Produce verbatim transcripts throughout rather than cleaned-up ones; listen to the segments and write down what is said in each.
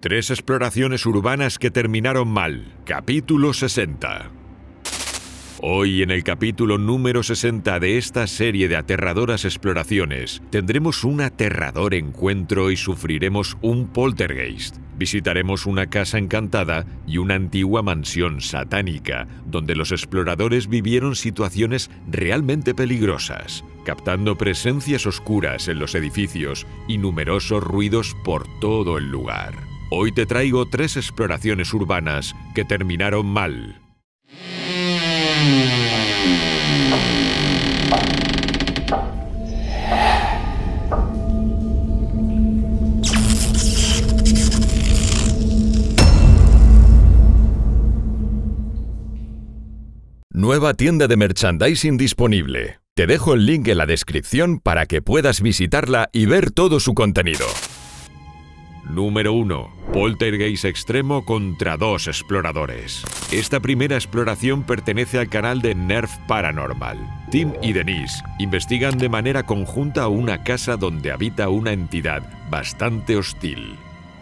Tres exploraciones urbanas que terminaron mal. Capítulo sesenta. Hoy, en el capítulo número sesenta de esta serie de aterradoras exploraciones, tendremos un aterrador encuentro y sufriremos un poltergeist. Visitaremos una casa encantada y una antigua mansión satánica, donde los exploradores vivieron situaciones realmente peligrosas, captando presencias oscuras en los edificios y numerosos ruidos por todo el lugar. Hoy te traigo tres exploraciones urbanas que terminaron mal. Nueva tienda de merchandising disponible. Te dejo el link en la descripción para que puedas visitarla y ver todo su contenido. Número uno. Poltergeist extremo contra dos exploradores. Esta primera exploración pertenece al canal de Nerf Paranormal. Tim y Denise investigan de manera conjunta una casa donde habita una entidad bastante hostil.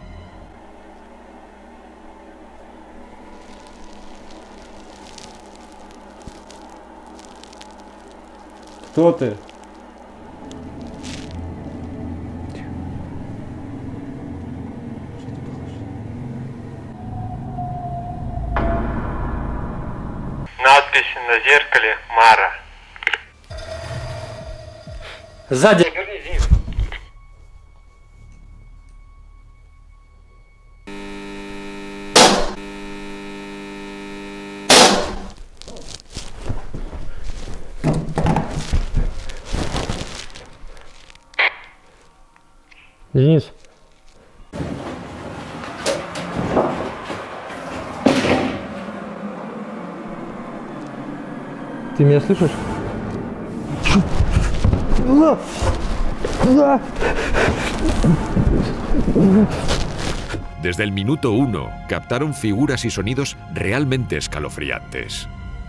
Кто ты? Надпись на зеркале Мара. Сзади. Денис. Ты меня слышишь? Desde el minuto uno, captaron figuras y sonidos realmente escalofriantes.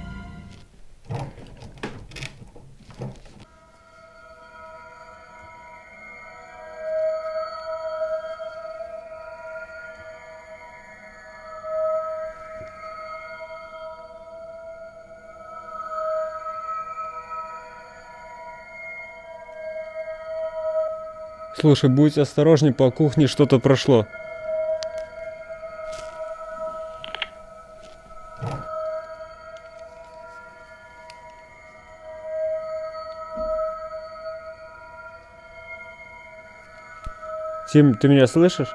Слушай, будь осторожней, по кухне что-то прошло. Тим, ты меня слышишь?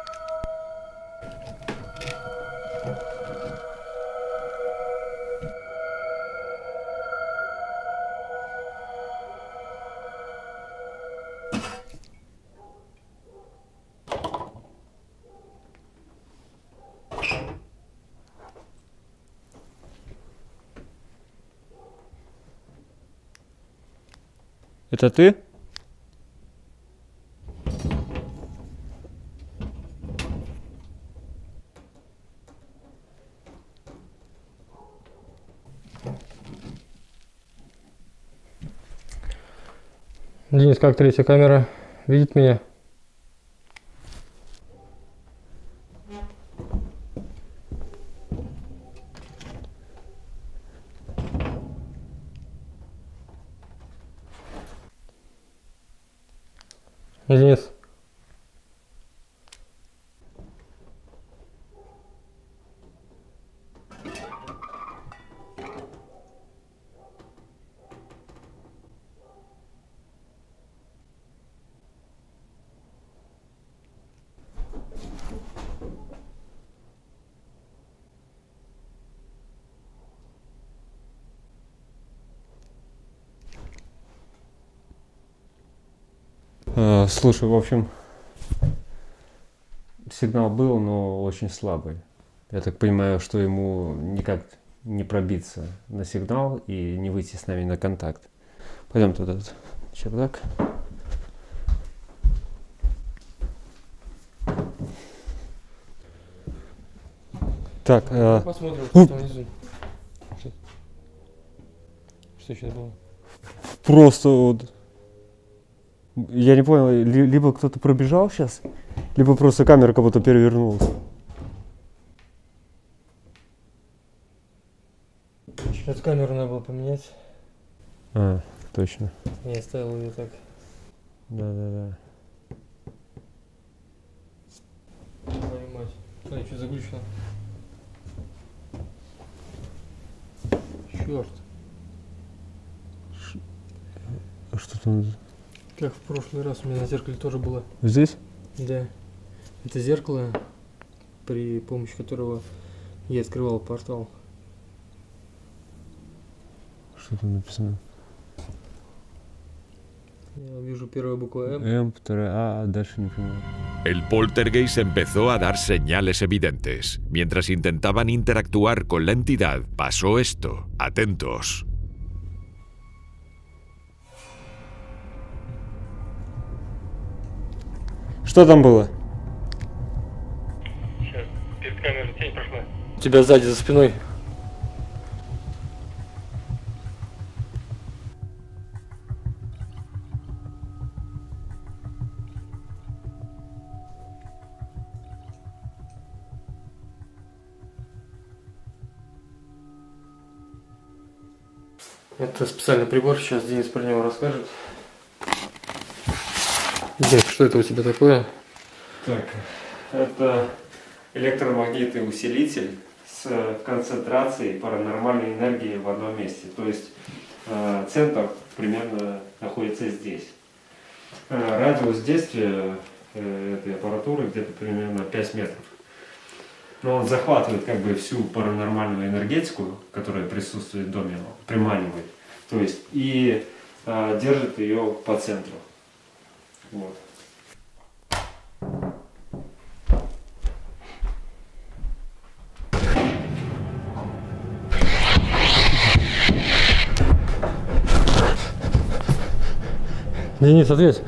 Это ты? Денис, как третья камера? Видит меня? Денис. А, слушай, в общем, сигнал был, но очень слабый. Я так понимаю, что ему никак не пробиться на сигнал и не выйти с нами на контакт. Пойдем туда, этот чердак. Так, а... посмотрим, что там внизу. Что, что сейчас было? Просто вот... Я не понял, ли, либо кто-то пробежал сейчас, Либо просто камера как будто перевернулась. Эту камеру надо было поменять. А, точно. Я оставил ее так. Да-да-да. Твою мать. Смотри, что заглючено. Черт. А что там? Как в прошлый раз у меня на зеркале тоже было. Здесь? Да. Это зеркало, при помощи которого я открывал портал. Что там написано? Я вижу первая буква М. М, вторая А, а дальше не понимаю. El poltergeist empezó a dar señales evidentes. Mientras intentaban interactuar con la entidad, pasó esto. Atentos. Что там было? Сейчас, перед камерой тень прошла. У тебя сзади за спиной. Это специальный прибор, сейчас Денис про него расскажет. Денис, что это у тебя такое? Так, это электромагнитный усилитель с концентрацией паранормальной энергии в одном месте. То есть э, центр примерно находится здесь. Э, радиус действия э, этой аппаратуры где-то примерно пять метров. Но он захватывает как бы всю паранормальную энергетику, которая присутствует в доме, приманивает. То есть и э, держит ее по центру. Вот. Денис, ответь.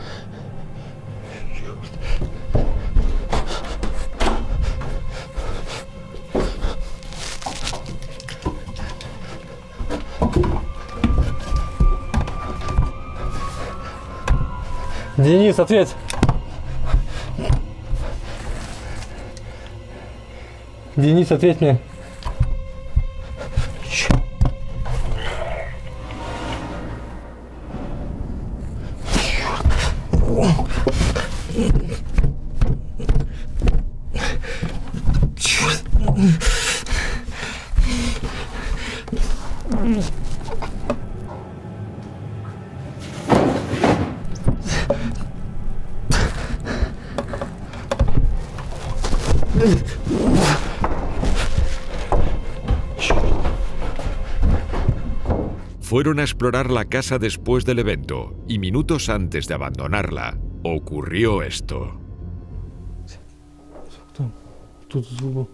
Денис, ответь. Денис, ответь мне. Fueron a explorar la casa después del evento y minutos antes de abandonarla, ocurrió esto. Там, тут звук был.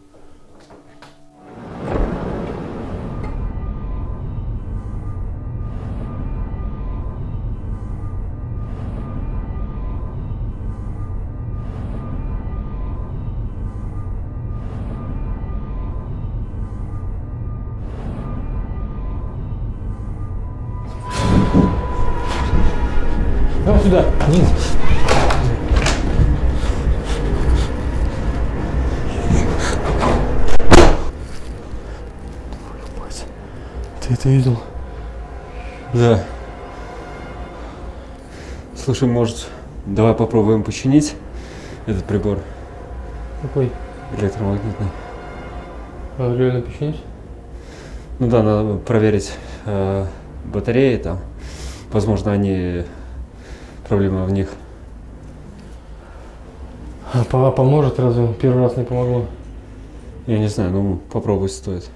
Давай сюда, Денис. Ты это видел? Да. Слушай, может, давай попробуем починить этот прибор Какой? электромагнитный? А, реально починить? Ну да, надо проверить э, батареи там. Возможно, они проблема в них. А по- поможет, разве первый раз не помогло? Я не знаю, ну попробовать стоит.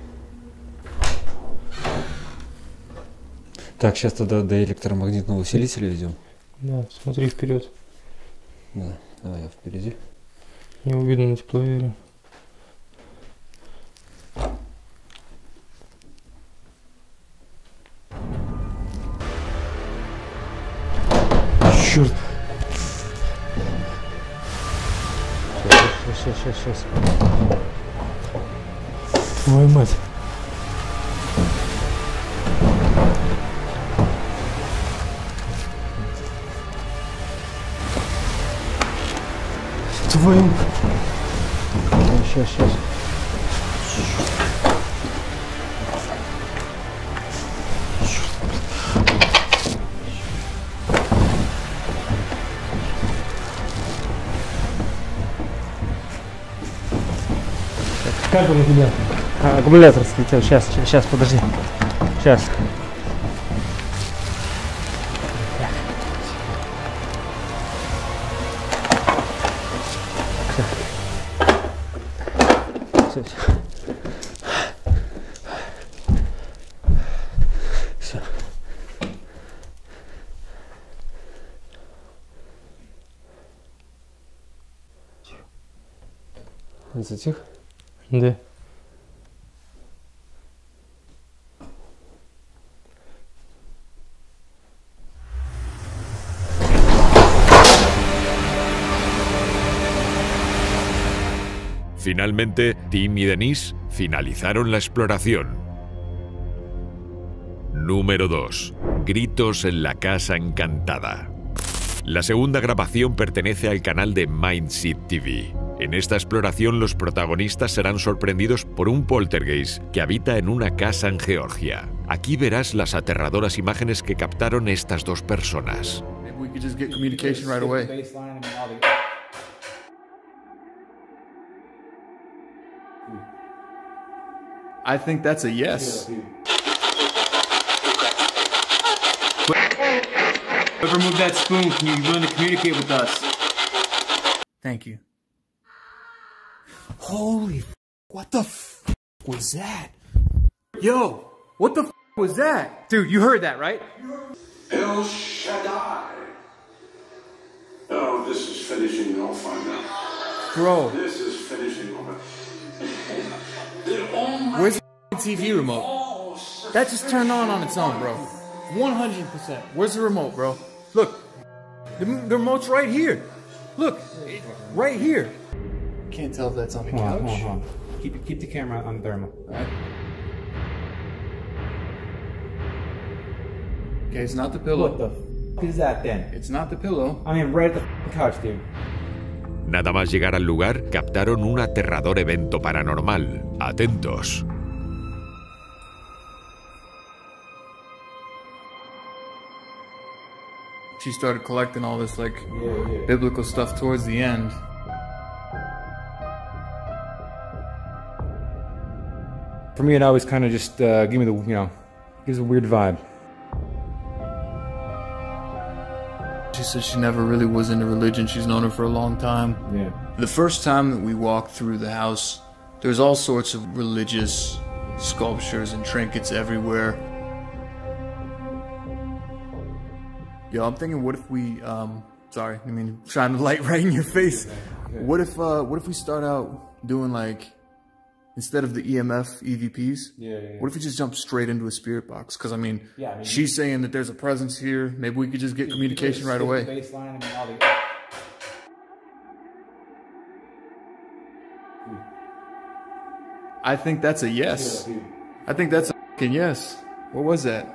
Так, сейчас тогда до электромагнитного усилителя идем. Да, смотри вперед. Да, давай я впереди. Его видно на тепловере. Черт! Сейчас, сейчас, сейчас. Твою мать! твою. Сейчас, сейчас. Как он у тебя? А, аккумулятор слетел. Сейчас, сейчас, подожди. Сейчас. Все. Все. Он затих? Да. Finalmente, Tim y Denise finalizaron la exploración. Número dos. Gritos en la casa encantada. La segunda grabación pertenece al canal de Mindseed T V. En esta exploración los protagonistas serán sorprendidos por un poltergeist que habita en una casa en Georgia. Aquí verás las aterradoras imágenes que captaron estas dos personas. I think that's a yes. Whoever moved that spoon, can you be willing to communicate with us? Thank you. Holy f***, what the f*** was that? Yo, what the f*** was that? Dude, you heard that, right? El Shaddai. Oh, this is finishing off on now. Bro. This is finishing off. Where's the T V remote? That just turned on on its own, bro. one hundred percent. Where's the remote, bro? Look, the, the remote's right here. Look, it, right here. Can't tell if that's on the hold couch. On, hold on, hold on. Keep, keep the camera on thermal. All right. Okay, it's not the pillow. What the f is that then? It's not the pillow. I mean, right at the couch, dude. Nada más llegar al lugar, captaron un aterrador evento paranormal. Atentos. She started collecting all this like yeah, yeah. biblical stuff towards the end. For me, it always kind of just uh, give me the, you know, gives a weird vibe. She said she never really was into religion. She's known her for a long time. Yeah. The first time that we walked through the house, there's all sorts of religious sculptures and trinkets everywhere. Yo, I'm thinking, what if we, um, sorry, I mean, trying to light right in your face. What if, uh, what if we start out doing like, instead of the E M F E V Ps, Yeah, yeah, yeah. what if we just jump straight into a spirit box? Because I mean, Yeah, I mean, she's saying that there's a presence here. Maybe we could just get communication right away. Baseline, I mean, all the... I think that's a yes. Yeah, dude. I think that's a fucking yes. What was that?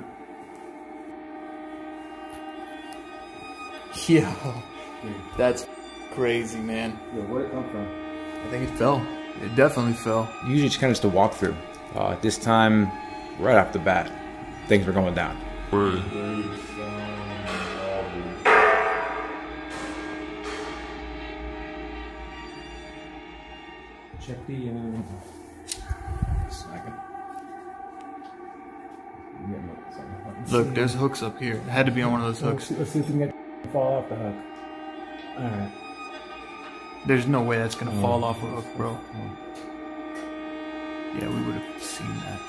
Yeah, that's crazy, man. Yeah, where'd it come from? I think it fell. It definitely fell. Usually it's kind of just a walkthrough. Uh, this time, right off the bat, things were going down. Check the, um... Second. Look, there's hooks up here. It had to be on one of those Let's hooks. see, let's see if we can get fall off the hook. Alright. There's no way that's gonna Oh. fall off a hook, bro. Yeah, we would have seen that.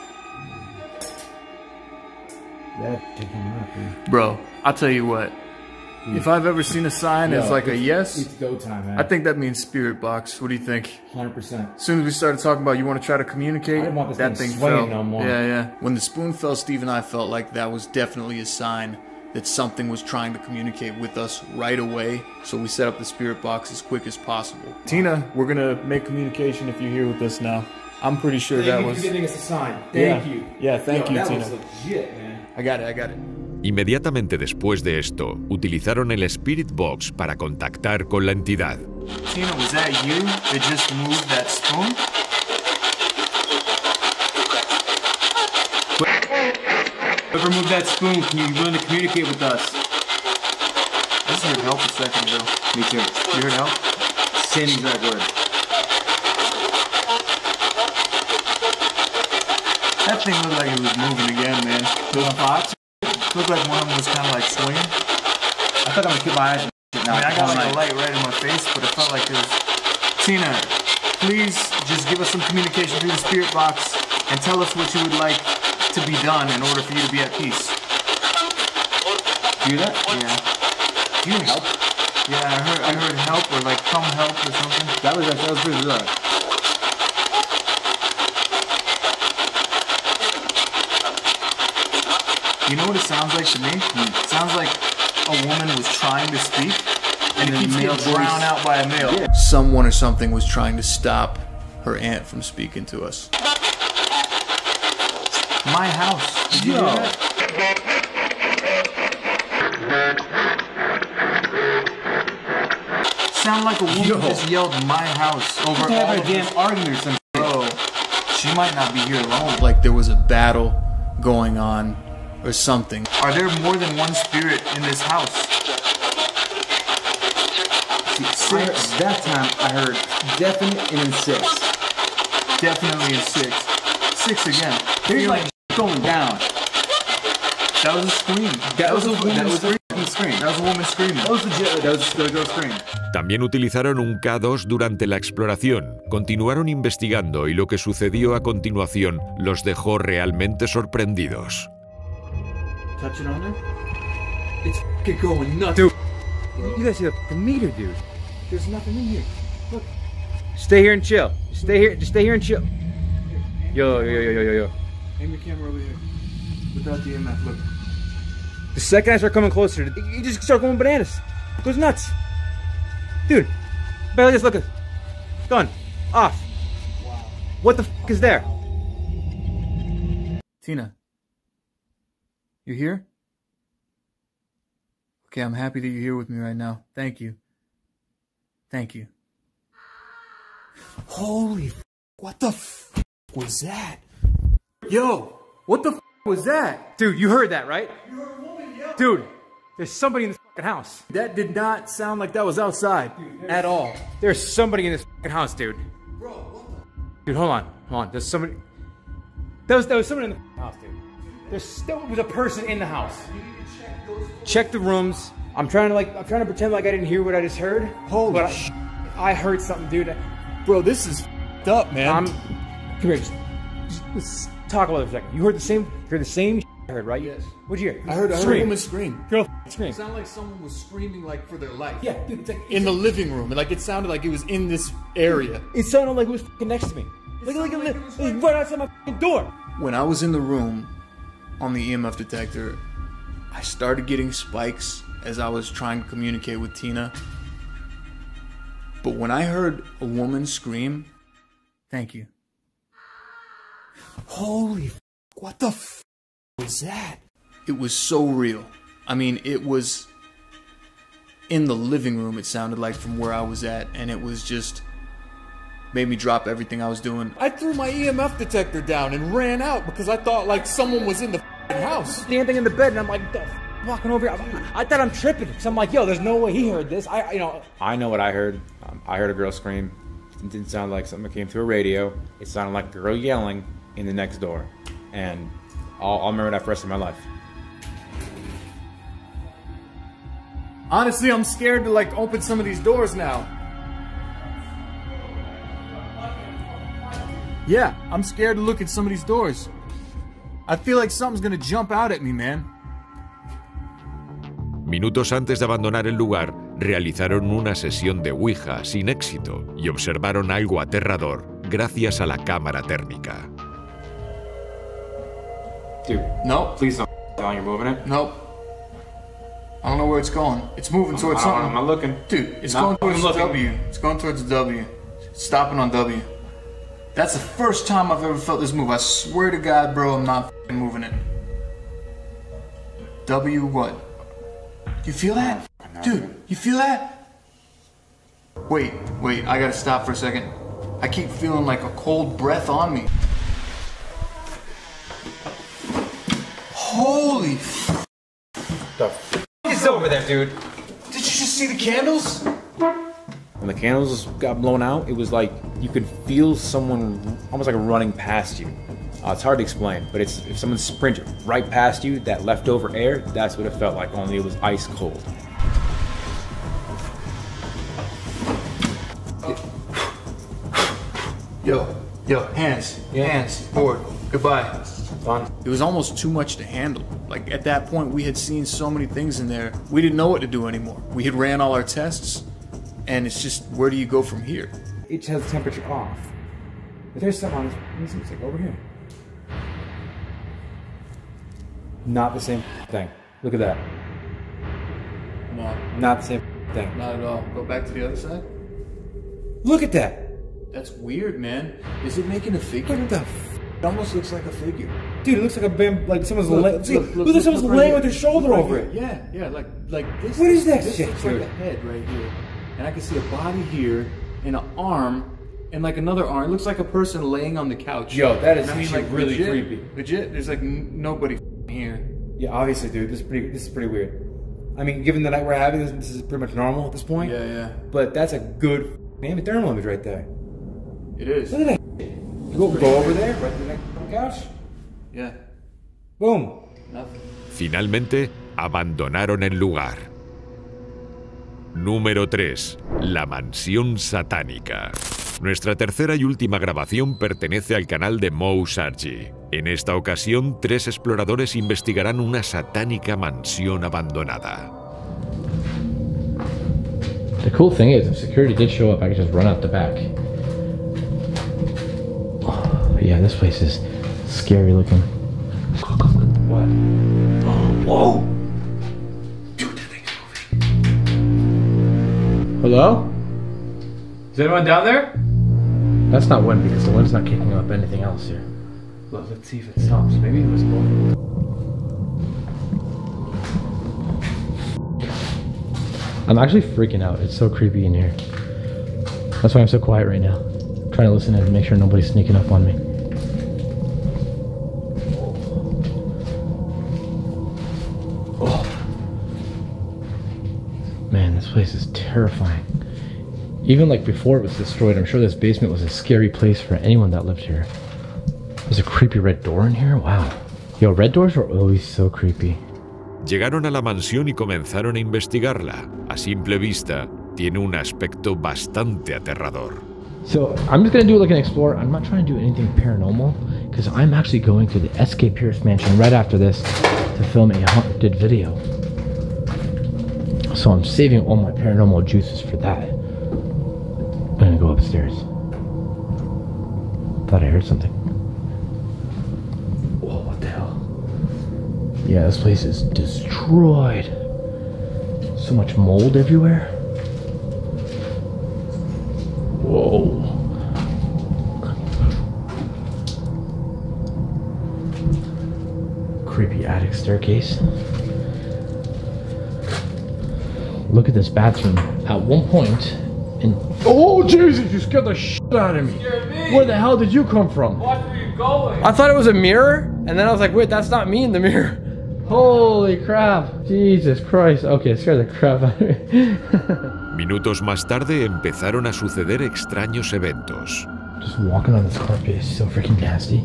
That taking off, dude. Bro, I'll tell you what. If I've ever seen a sign that's Yo, like a it's- yes, It's go time, man. I think that means spirit box. What do you think? one hundred percent. As soon as we started talking about you want to try to communicate, I didn't want this that thing thing swinging fell. no more. Yeah, yeah. When the spoon fell, Steve and I felt like that was definitely a sign that something was trying to communicate with us right away. So we set up the spirit box as quick as possible. Tina, we're gonna make communication if you're here with us now. I'm pretty sure Thank that you was. for giving us a sign. Thank Yeah. you. Yeah, thank Yo, you, that Tina. was legit, man. I got it. I got it. Inmediatamente después de esto, utilizaron el Spirit Box para contactar con la entidad. Tina, was that you that just moved that spoon? Whoever moved that spoon, can you be willing to communicate with us? I just heard help a second ago. Me too. You heard help? Same exact word. That thing looked like it was moving again, man. Those spots looked like one of them was kind of like swinging. I thought I'm gonna keep my eyes on shit now. I mean, I got like Like- a light right in my face, but it felt like it was... Tina, please just give us some communication through the spirit box and tell us what you would like to be done in order for you to be at peace. Do that? Yeah. Do you need help? Yeah, I heard, I heard help or like come help or something. That was that was pretty bizarre. You know what it sounds like to me? It sounds like a woman was trying to speak and, And it the keeps male getting voice- drowned out by a male. Yeah. Someone or something was trying to stop her aunt from speaking to us. My house. Did you Yo. hear that? Sound like a woman Yo. just yelled "my house" over They have all a of damn this. argument or something. Bro, she might not be here alone. Like there was a battle going on or something. Are there more than one spirit in this house? See, I heard- that time I heard definite and then six. Definitely a six. Six again. There's Feeling- like going down. that was a scream. That was a woman that was a screaming. fucking scream. That was a woman screaming. That was legit. That was the girl scream. También utilizaron un K dos durante la exploración. Continuaron investigando y lo que sucedió a continuación los dejó realmente sorprendidos. Touch it on there. It's fucking going nuts, dude. You guys see the fucking meter, dude? There's nothing in here. Look. Stay here and chill. Stay here. Just stay here and chill. Yo, yo, yo, yo, yo, yo. Aim your camera over here. Without the E M F, look. The second I start coming closer, you just start going bananas. It goes nuts. Dude, barely just look at Done. Off. Wow. What the fuck is there? Tina. You here? Okay, I'm happy that you're here with me right now. Thank you. Thank you. Holy f***, what the f*** was that? Yo, what the f*** was that? Dude, you heard that, right? Dude, there's somebody in this fucking house. That did not sound like that was outside at all. There's somebody in this fucking house, dude. Bro, what the? Dude, hold on, hold on. There's somebody. There was, there was somebody in the fucking house, dude. There's still was a person in the house. Check the rooms. I'm trying to like, I'm trying to pretend like I didn't hear what I just heard. Holy but sh**. I, I heard something, dude. Bro, this is f***ed up, man. I'm. Come here, just, just let's talk about it for a second. You heard the same, you heard the same shit I heard, right? Yes. What'd you hear? I heard, I heard a Scream. woman scream. Girl, scream. It sounded like someone was screaming like for their life. Yeah, dude, it's like In the living room, and like it sounded like it was in this area. it sounded like it was fucking next to me. Like, like, like, it was right outside my fucking door. When I was in the room on the E M F detector, I started getting spikes as I was trying to communicate with Tina. But when I heard a woman scream, thank you. Holy f***, what the f*** was that? It was so real. I mean, it was in the living room, it sounded like, from where I was at, and it was just made me drop everything I was doing. I threw my E M F detector down and ran out because I thought like someone was in the f***ing house. Damn thing in the bed, and I'm like, the f- walking over here. I, I thought I'm tripping because I'm like, yo, there's no way he heard this. I, you know. I know what I heard. Um, I heard a girl scream. It didn't sound like something that came through a radio. It sounded like a girl yelling in the next door. And I'll, I'll remember that for the rest of my life. Honestly, I'm scared to like open some of these doors now. Yeah, I'm scared to look at some of these doors. I feel like something's gonna jump out at me, man. Minutos antes de abandonar el lugar, realizaron una sesión de Ouija sin éxito y observaron algo aterrador gracias a la cámara térmica. Dude, Nope. please don't tell me you're moving it. Nope. I don't know where it's going. It's moving towards I- something. I'm not looking. Dude, it's Not going towards fucking W. It's going towards W. It's stopping on W. That's the first time I've ever felt this move. I swear to God, bro, I'm not fucking moving it. W what? You feel that? Dude, you feel that? Wait, wait, I gotta stop for a second. I keep feeling like a cold breath on me. Holy f***. The f is over there, dude? Did you just see the candles? When the candles got blown out, it was like you could feel someone almost like running past you. Uh, it's hard to explain, but it's if someone sprinted right past you, that leftover air, that's what it felt like, only it was ice cold. Yo, yo, hands, Yeah. hands, forward, goodbye. Done. It was almost too much to handle. Like at that point, we had seen so many things in there, we didn't know what to do anymore. We had ran all our tests, and it's just, where do you go from here? It has the temperature off. But there's something on this, it's like over here. Not the same thing. Look at that. No, Not the same thing. not at all. Go back to the other side. Look at that. That's weird, man. Is it making a figure? Look at the f It almost looks like a figure. Dude, it looks like a bam like someone's Look, laying. look, See, look, look, look, at someone's look right laying here. with their shoulder Look right over here. it. Yeah, yeah, like like this. What is that this shit, looks dude? like a head right here, and I can see a body here, and an arm, and like another arm. It looks like a person laying on the couch. Yo, that is And I mean, actually like really legit, creepy. Legit, there's like n nobody here. Yeah, obviously, dude. This is pretty. This is pretty weird. I mean, given the night we're having, this, this is pretty much normal at this point. Yeah, yeah. But that's a good damn thermal image right there. It is. Look at that. You go, go over there, right to the next couch. Yeah. Boom. Nothing. Finalmente, abandonaron el lugar. Número tres. La mansión satánica. Nuestra tercera y última grabación pertenece al canal de Moe Sargi. En esta ocasión, tres exploradores investigarán una satánica mansión abandonada. The cool thing is, if security did show up, I could just run out the back. Oh, yeah, this place is scary looking. What? Whoa! Dude, that thing's moving. Hello? Is anyone down there? That's not wind because the wind's not kicking up anything else here. Well, let's see if it stops. Maybe it was going. I'm actually freaking out. It's so creepy in here. That's why I'm so quiet right now. I'm trying to listen and make sure nobody's sneaking up on me. Oh. Man, this place is terrifying. Even like before it was destroyed, I'm sure this basement was a scary place for anyone that lived here. There's a creepy red door in here? Wow. Yo, red doors are always so creepy. Llegaron a la mansión y comenzaron a investigarla. A simple vista, tiene un aspecto bastante aterrador. So I'm just gonna do like an explore. I'm not trying to do anything paranormal because I'm actually going to the S K Pierce mansion right after this to film a haunted video. So I'm saving all my paranormal juices for that. I'm gonna go upstairs. Thought I heard something. Whoa, what the hell? Yeah, this place is destroyed. So much mold everywhere. Whoa. Creepy attic staircase. Look at this bathroom. At one point, in oh Jesus, you scared the shit out of me. Where the hell did you come from? Watch where you're going. I thought it was a mirror, and then I was like, wait, that's not me in the mirror. Holy crap. Jesus Christ. Okay, scared the crap out of me. Minutos más tarde empezaron a suceder extraños eventos. Just walking on this carpet is so freaking nasty.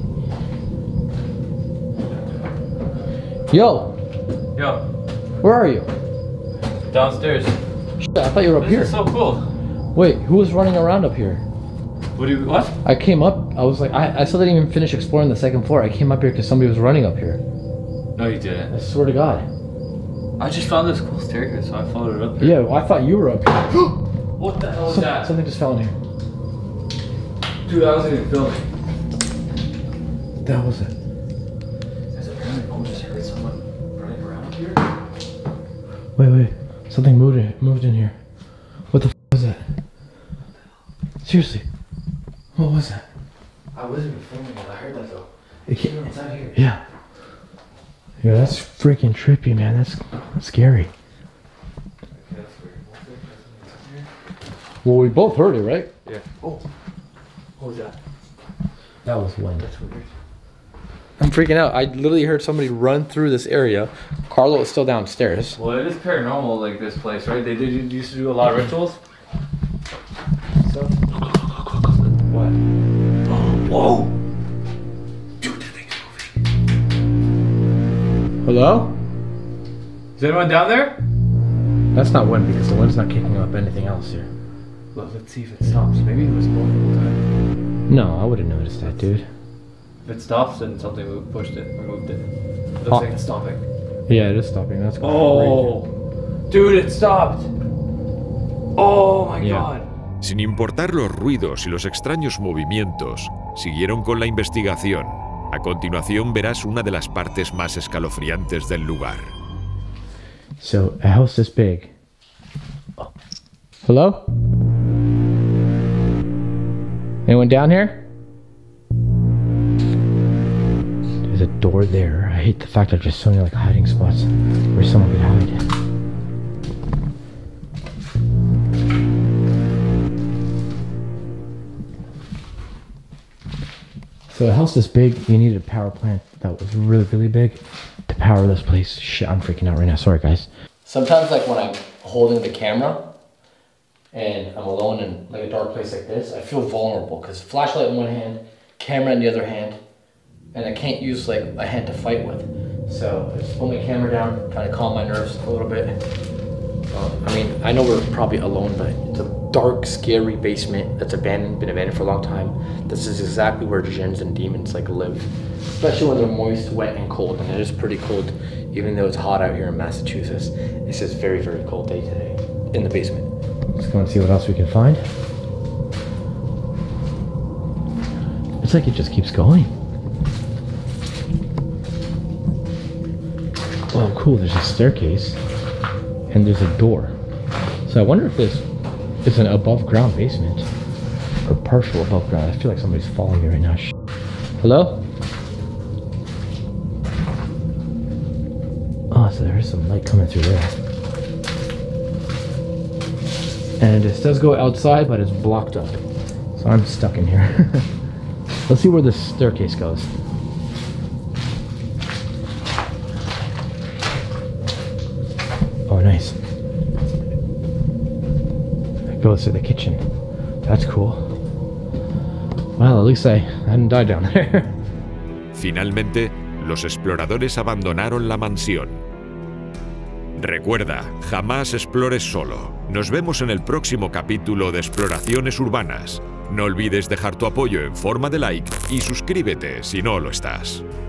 Yo, Yo, where are you? downstairs. Shit, I thought you were up This here. is so cool. Wait, who was running around up here? What do you, what? I came up, I was like, I, I still didn't even finish exploring the second floor. I came up here because somebody was running up here. No, you didn't. I swear to God. I just found this cool staircase, so I followed it up here. Yeah, well, I thought you were up here. What the hell is Some- that? Something just fell in here. Dude, I wasn't even filming. What the hell was it? Guys, apparently I just heard someone running around up here. Wait, wait. Something moved in, moved in here. What the f was that? Seriously. What was that? I wasn't even filming it. I heard that though. It came, It's out here. yeah. Yeah, that's freaking trippy, man. That's, that's scary. Well, we both heard it, right? Yeah. Oh. What was that? That was wind. That's weird. I'm freaking out. I literally heard somebody run through this area. Carlo is still downstairs. Well, it is paranormal, like this place, right? They did used to do a lot of rituals. So. What? Oh, whoa! Dude, that thing's moving. Hello? Is anyone down there? That's not wind because the wind's not kicking up anything else here. Well, let's see if it stops. Maybe it was going the whole time. No, I would have noticed that, dude. If it stops, then something moved, pushed it or moved it. It looks Oh. like it's stopping. Yeah, it is stopping. That's crazy. Oh, dude, it stopped. Oh my Yeah. god. Sin importar los ruidos y los extraños movimientos, siguieron con la investigación. A continuación verás una de las partes más escalofriantes del lugar. So, a house this big. Oh. Hello? Anyone down here? There's a door there. I hate the fact that there's so many like hiding spots where someone could hide. So a house this big, you need a power plant that was really, really big to power this place. Shit, I'm freaking out right now. Sorry, guys. Sometimes, like when I'm holding the camera and I'm alone in like a dark place like this, I feel vulnerable because flashlight in one hand, camera in the other hand, and I can't use like a hand to fight with. So I just put my camera down, kind of calm my nerves a little bit. Um, I mean, I know we're probably alone, but it's a dark, scary basement that's abandoned, been abandoned for a long time. This is exactly where jinns and demons like live, especially when they're moist, wet, and cold. And it is pretty cold, even though it's hot out here in Massachusetts. It's just very, very cold day today in the basement. Let's go and see what else we can find. It's like it just keeps going. Oh, cool. There's a staircase. And there's a door. So I wonder if this is an above ground basement or partial above ground. I feel like somebody's following me right now. Shh. Hello? Oh, so there is some light coming through there. And this does go outside, but it's blocked up. So I'm stuck in here. Let's see where this staircase goes. Oh, nice. It goes to the kitchen. That's cool. Well, at least I hadn't died down there. Finalmente, los exploradores abandonaron la mansión. Recuerda, jamás explores solo. Nos vemos en el próximo capítulo de Exploraciones Urbanas. No olvides dejar tu apoyo en forma de like y suscríbete si no lo estás.